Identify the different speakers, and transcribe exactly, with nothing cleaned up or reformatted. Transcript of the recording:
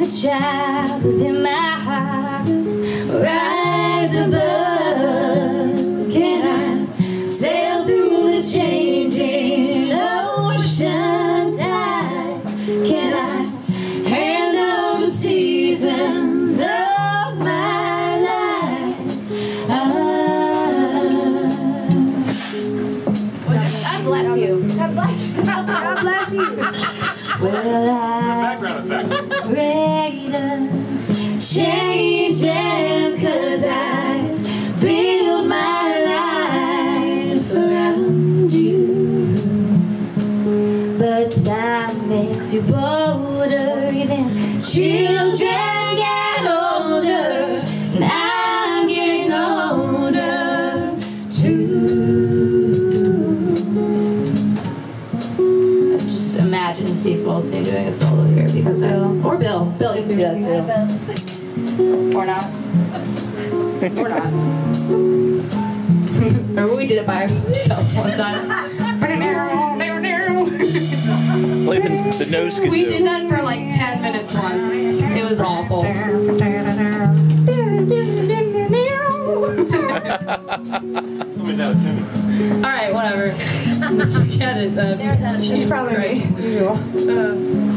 Speaker 1: child within my heart, rise above. Can I sail through the changing ocean tide? Can I handle the seasons of my life? Ah. God bless you. God bless you. God bless you. Well, I'm greater, changing, 'cause I build my life around you. But time makes you bolder, even children get older, and I'm getting older too. Imagine Steve Wilson doing a solo here because that's or Bill. Bill, you can do that too. Or not. Or not. Remember we did it by ourselves one time.
Speaker 2: Play the, the nose kazoo.
Speaker 1: We did that for like ten minutes once. It was awful.
Speaker 2: Somebody's out of tune.
Speaker 1: Alright, whatever. Forget it then.
Speaker 3: It's probably right.
Speaker 1: Uh,